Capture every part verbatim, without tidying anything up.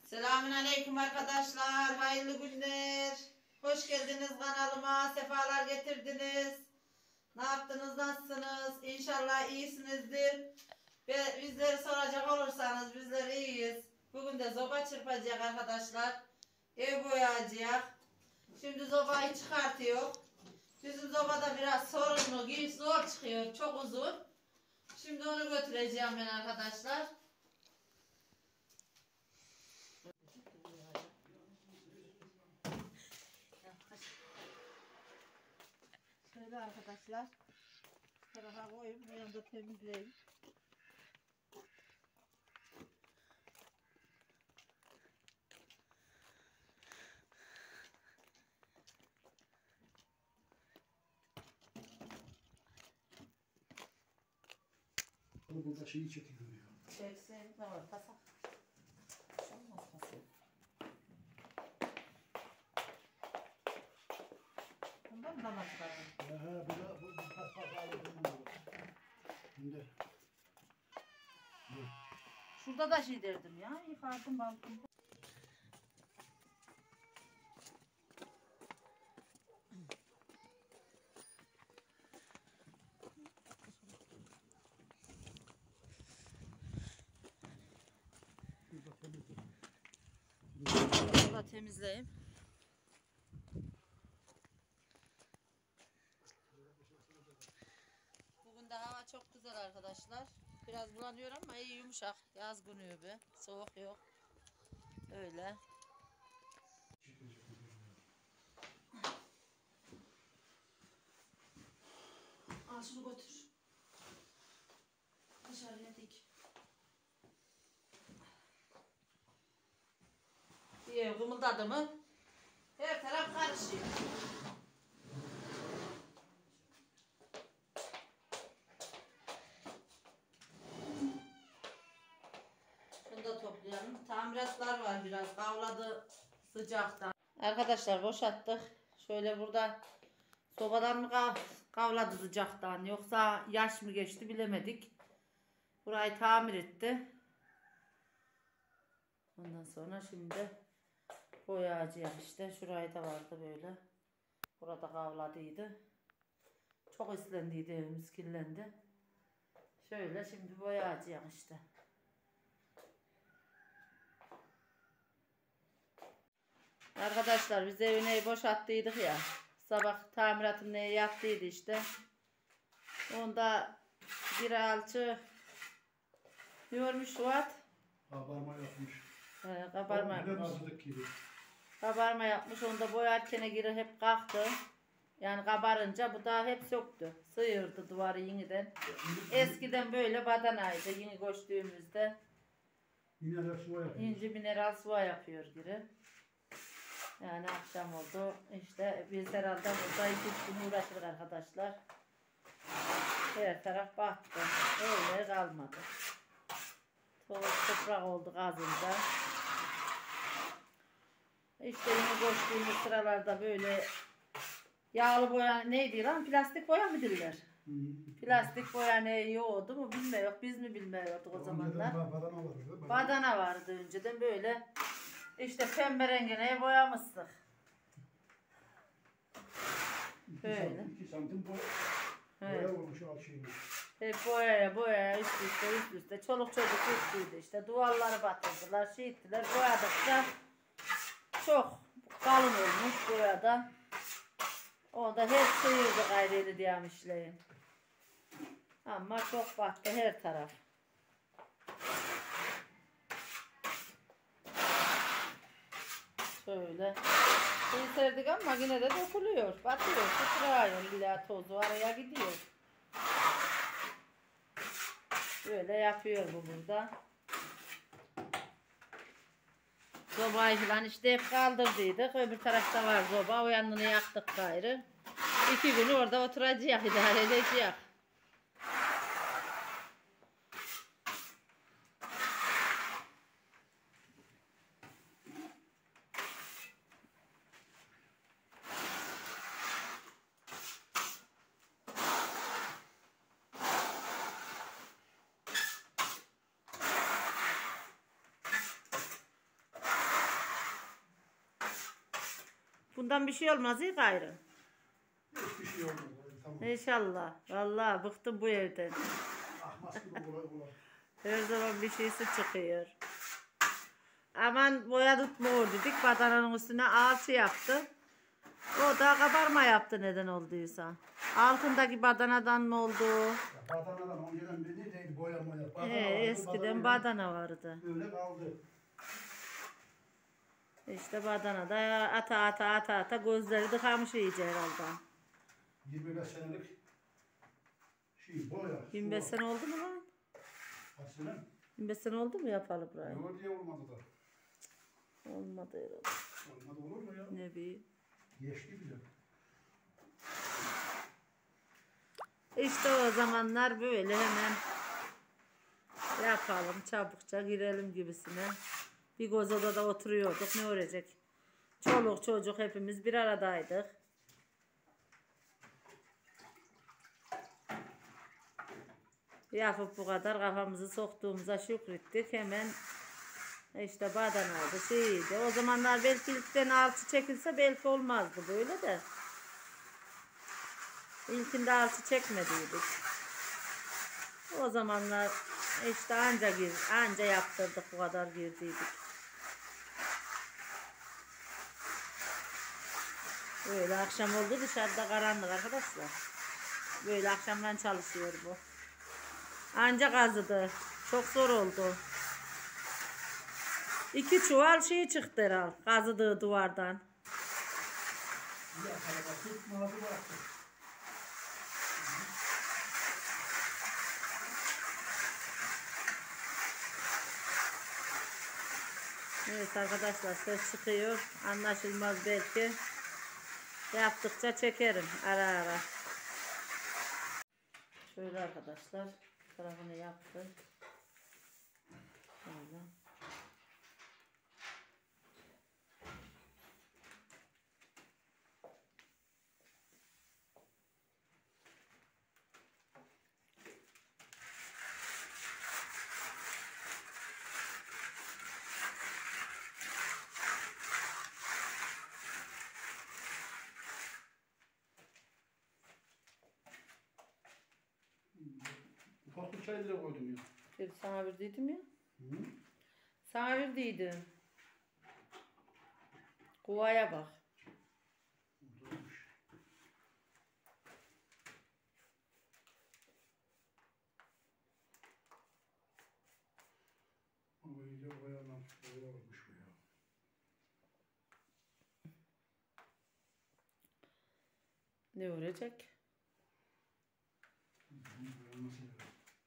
Selamünaleyküm arkadaşlar. Hayırlı günler. Hoş geldiniz kanalıma. Sefalar getirdiniz. Ne yaptınız? Nasılsınız? İnşallah iyisinizdir. Ve bizleri soracak olursanız bizler iyiyiz. Bugün de zoba çırpacak arkadaşlar. Ev boyayacak. Şimdi zobayı çıkartıyor. Bizim zobada biraz sorunlu, giriş zor çıkıyor. Çok uzun. Şimdi onu götüreceğim ben arkadaşlar. Şöyle arkadaşlar. Tarafa koyayım. Bir yanda temizleyeyim. Burada şeyi çekiyor ya. Çeksin. Ne var? Pasak. Olmaz pasak. Bundan mı damak çıkardım? Ya ha bu da bu pas pas alıyorum. Şimdi. Şurada da şey derdim ya. Yıkardım balkonda. Bunu da temizleyeyim. Bugün de hava çok güzel arkadaşlar. Biraz bulanıyor ama iyi yumuşak. Yaz günü gibi. Soğuk yok. Öyle. Al şunu götür. Dışarıya dik. Diye kımıldadı mı? Her taraf karışıyor. Şunu da toplayalım. Tamiratlar var biraz. Kavladı sıcaktan. Arkadaşlar boşalttık. Şöyle burada sobadan mı kav kavladı sıcaktan yoksa yaş mı geçti bilemedik. Burayı tamir etti. Ondan sonra şimdi boyayacağız işte. Şurayı da vardı böyle. Burada kavladıydı. Çok islendiydi, evimiz kirlendi. Şöyle şimdi boyayacağız işte. Arkadaşlar biz evini boşalttıydık ya. Sabah tamiratını yaptıydı işte. Onda bir alçı ne olmuş Suat? Kabarma yapmış. He, kabarma yapmış. Hazırlık gibi. Kabarma yapmış. Onda boyarken giri hep kalktı. Yani kabarınca bu da hep söktü. Sıyırdı duvarı yeniden. Eskiden böyle badanaydı yeni koştuğumuzda. Mineral suya yapmış. İnci mineral suya yapıyor giri. Yani akşam oldu. İşte biz herhalde burada iki üç gün uğraştık arkadaşlar. Her taraf battı. Öyle kalmadı. Toz toprak oldu kazınca. İşte yine koştuğumuz sıralarda böyle yağlı boya neydi lan? Plastik boya mı diller? Hı. Plastik boya ne yoğurdu mu bilmiyor. Biz mi bilmiyorduk o zamanlar. Badana vardı. Badana vardı önceden böyle. İşte pembe rengine boyamıştık. Böyle. iki santim boya, Evet. boya olmuş alt şeyini. Hep boyaya boyaya üst üste üst üste. Çoluk çocuk üstüydü işte. Duvarları batırdılar, şey ettiler. Boyadıkça çok kalın olmuş boyada. Onda hep sıyırdı gayrıydı diyemişlerim. Ama çok battı her taraf. Şöyle. Suyu serdik ama yine de dökülüyor. Batıyor. Sıçrıyor. İlla tozu araya gidiyor. Böyle yapıyor bu burada. Sobayı falan işte hep kaldırdıydık. Öbür tarafta var soba. O yanını yaktık gayrı. İki gün orada oturacak, idare edecek. Bundan bir şey olmaz iyi gayrı. Hiçbir şey olmaz. Tamam. İnşallah. Vallahi bıktım bu evden. Ahmas gibi kolay kolay. Her zaman bir şeysi çıkıyor. Aman boya tutmuyor dedik. Badananın üstüne alçı yaptı. O da kabarma yaptı neden olduysa. Altındaki badanadan mı oldu? Ya badanadan önceden bir neydi boya moya. Badana Ee, vardı, eskiden badana badana vardı. öyle kaldı. İşte badana da ata ata ata ata gözleri tıkamış iyice herhalde. yirmi beş senelik şey boya. yirmi beş sene oldu mu lan? Kaç sene? yirmi beş sene oldu mu yapalı burayı? Yok diye olmadı da. Olmadı herhalde. Olmadı olur mu ya? Ne bileyim. Geçti bile. İşte o zamanlar böyle hemen yapalım çabukça girelim gibisine. Bir göz odada oturuyorduk ne olacak? Çoluk çocuk hepimiz bir aradaydık. Yapıp bu kadar kafamızı soktuğumuza şükrettik. Hemen işte badanaydı şeydi. O zamanlar belki ilkten alçı çekilse belki olmazdı böyle de. İlkinde alçı çekmediydik. O zamanlar işte anca gir, anca yaptırdık bu kadar girdiydik. Böyle akşam oldu dışarıda karanlık arkadaşlar. Böyle akşamdan çalışıyor bu. Anca kazıdı. Çok zor oldu. İki çuval şey çıktı herhalde kazıdığı duvardan. Ya sana tutmadı bıraktı. Evet arkadaşlar ses çıkıyor. Anlaşılmaz belki. Yaptıkça çekerim ara ara. Şöyle arkadaşlar tarafını yaptım. Şöyle. Ufak bir çay lira koydum ya. Bir sana verdiydim ya. Hı? Sana verdiydim. Kuvaya bak. Durmuş. Ama iyice boyalan, boya olmuş bu ya. Ne olacak? Hı, boyanması lazım.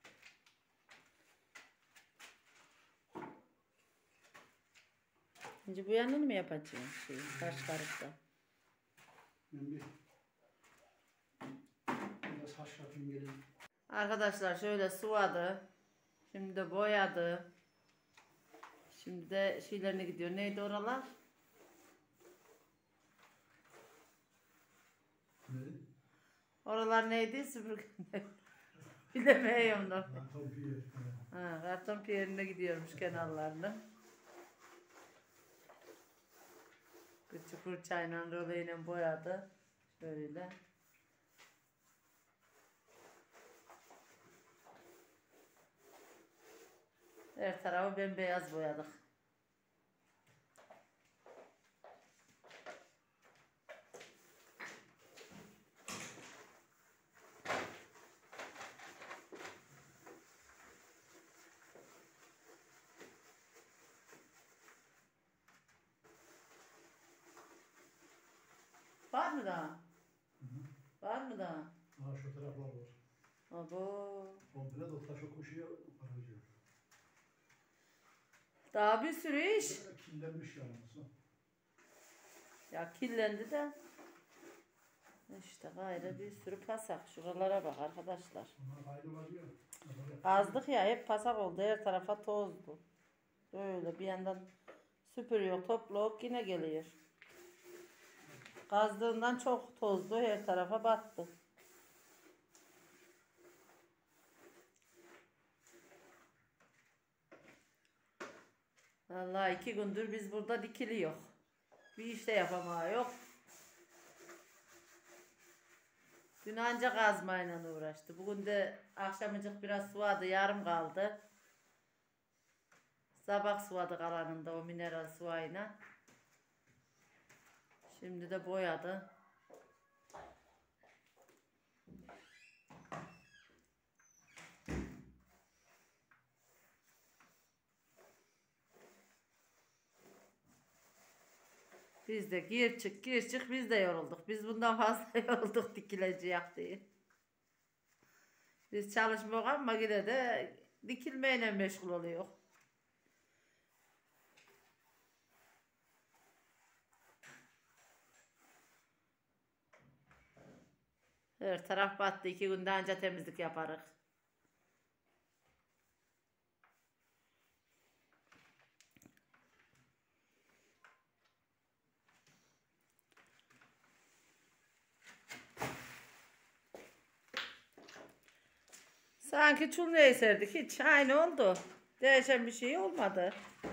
Şimdi bu yanını mı yapacağım? Şey, taş karıkta. Ben bir biraz haş yapayım gelin. Arkadaşlar şöyle sıvadı. Şimdi de boyadı. Şimdi de şeylerine gidiyor. Neydi oralar? Ne? Oralar neydi? Süpürge. Bilemiyorum onu. Karton piyer. Ha, karton piyerine gidiyormuş kenarlarını. Küçük fırçayla röleyle boyadı. Şöyle. Her tarafı bembeyaz boyadık. Var mı daha? Hı hı. Var mı daha? Daha şu taraflar var. Abo. Komple de taşı koşuya aracıyor. Daha bir sürü iş. Böyle kirlenmiş yalnız. ha. Ya kirlendi de. İşte gayrı bir sürü pasak. Şuralara bak arkadaşlar. Bunlar ayrılabiliyor. Böyle- Kazdık ya hep pasak oldu. Her tarafa tozdu. Böyle bir yandan süpürüyor, topluyor yine geliyor. Kazdığından çok tozdu. Her tarafa battı. Vallahi iki gündür biz burada dikili yok. Bir işte yapamağı yok. Dün ancak kazmayla uğraştı. Bugün de akşamıcık biraz suvadı, yarım kaldı. Sabah suvadı kalanında o mineral suvayla. Şimdi de boyadı. Biz de gir çık gir çık biz de yorulduk. Biz bundan fazla yorulduk dikileceğiz diye. Biz çalışmıyor ama yine de dikilmeyle meşgul oluyor. Her taraf battı. İki günde anca temizlik yaparız. Sanki çulneyi serdik. Hiç aynı oldu. Değişen bir şey olmadı.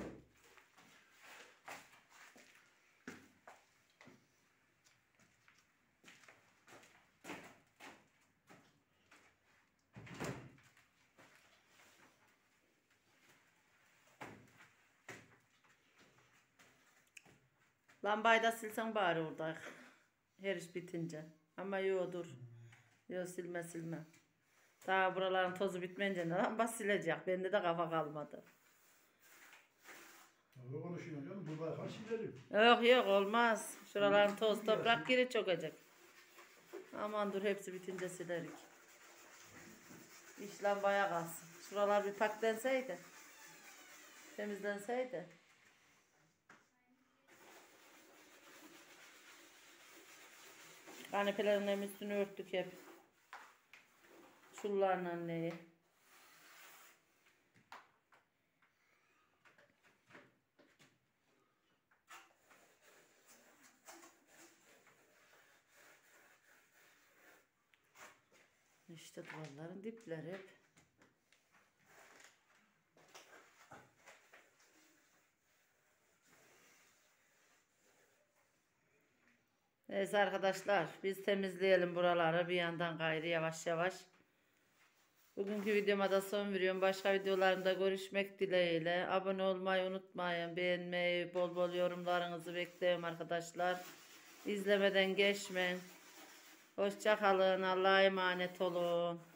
Lambayı da silsen bari orada. Her iş bitince. Ama yo dur. Yo silme silme. Daha buraların tozu bitmeyince lamba silecek. Bende de kafa kalmadı. Ne konuşuyorsun canım? Burada kaç ilerim? Yok yok olmaz. Şuraların toz toprak geri çökecek. Aman dur hepsi bitince silerik. İş lambaya kalsın. Şuralar bir paklenseydi. Temizlenseydi. Kanepelerin hem üstünü örttük hep. Şullarla neyi. İşte duvarların dipleri hep. Neyse arkadaşlar biz temizleyelim buraları bir yandan gayrı yavaş yavaş. Bugünkü videoma da son veriyorum. Başka videolarımda görüşmek dileğiyle. Abone olmayı unutmayın. Beğenmeyi, bol bol yorumlarınızı bekliyorum arkadaşlar. İzlemeden geçmeyin. Hoşça kalın. Allah'a emanet olun.